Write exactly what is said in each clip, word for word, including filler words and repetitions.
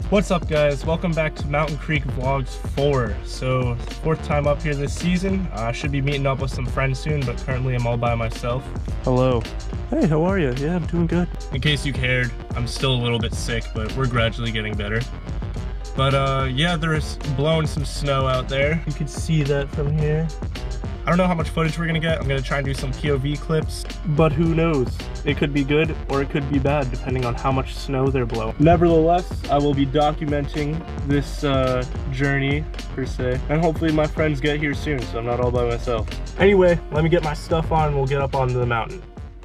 What's up, guys? Welcome back to Mountain Creek Vlogs four. So, fourth time up here this season. I uh, should be meeting up with some friends soon, but currently I'm all by myself. Hello. Hey, how are you? Yeah, I'm doing good. In case you cared, I'm still a little bit sick, but we're gradually getting better. But uh, yeah, there's blowing some snow out there. You can see that from here. I don't know how much footage we're gonna get. I'm gonna try and do some P O V clips, but who knows? It could be good or it could be bad depending on how much snow they're blowing. Nevertheless, I will be documenting this uh, journey per se, and hopefully my friends get here soon so I'm not all by myself. Anyway, let me get my stuff on and we'll get up onto the mountain.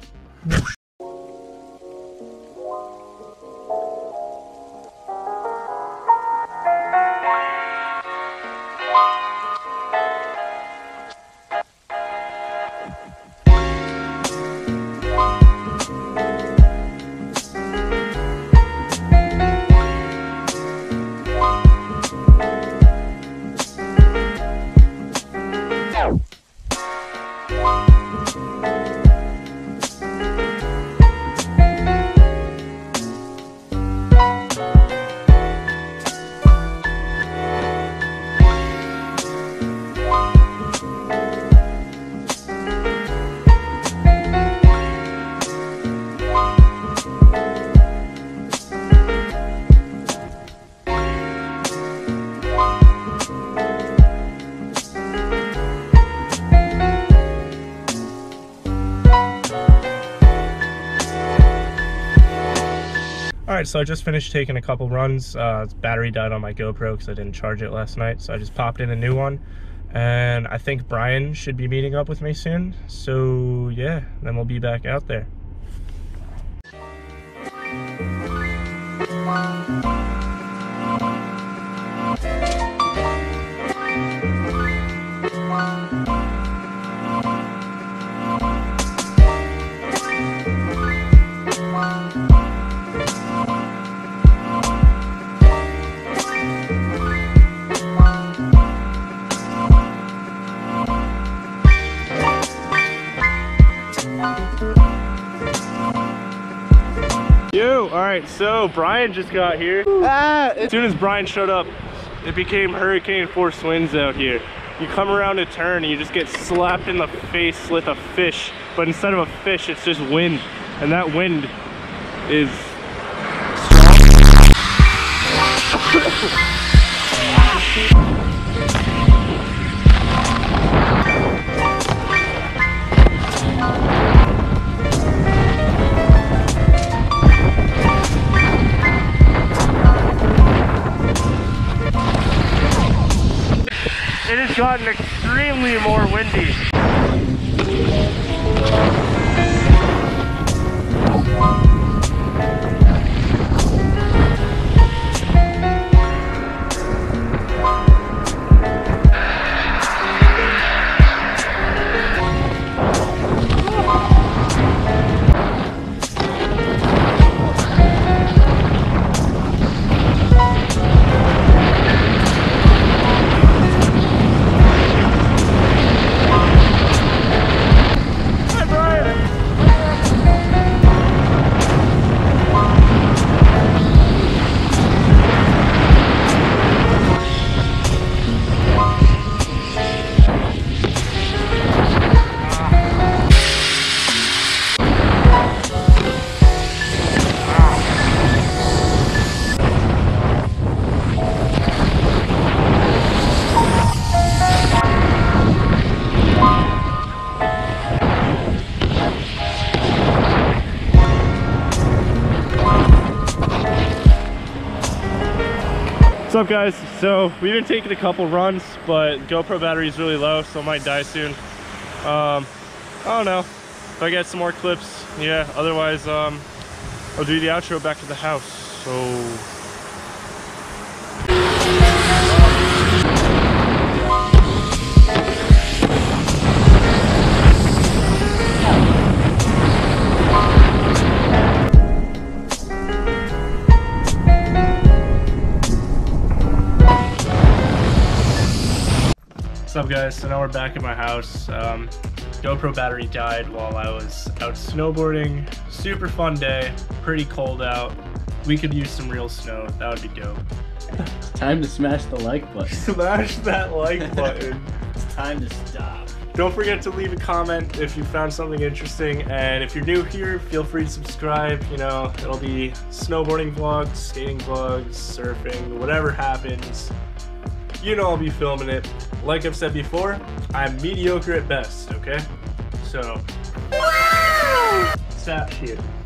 Alright, so I just finished taking a couple runs. Uh, battery died on my GoPro because I didn't charge it last night, so I just popped in a new one. And I think Brian should be meeting up with me soon. So yeah, then we'll be back out there. Yo, alright, so Brian just got here. Ah, as soon as Brian showed up, it became hurricane force winds out here. You come around a turn and you just get slapped in the face with a fish, but instead of a fish, it's just wind. And that wind is It has gotten extremely more windy. What's up, guys? So we've been taking a couple runs, but GoPro battery is really low, so it might die soon. Um, I don't know if I get some more clips. Yeah, otherwise um, I'll do the outro back to the house. So what's up, guys? So now we're back at my house. Um, GoPro battery died while I was out snowboarding. Super fun day, pretty cold out. We could use some real snow. That would be dope. Time to smash the like button. Smash that like button. It's time to stop. Don't forget to leave a comment if you found something interesting, and if you're new here, feel free to subscribe. You know, it'll be snowboarding vlogs, skating vlogs, surfing, whatever happens. You know I'll be filming it. Like I've said before, I'm mediocre at best, okay? So, wow! Sap here.